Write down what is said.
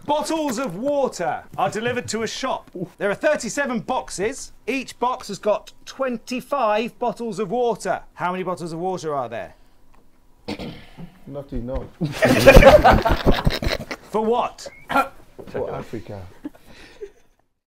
bottles of water are delivered to a shop. There are 37 boxes. Each box has got 25 bottles of water. How many bottles of water are there? Not enough. For what? For Africa.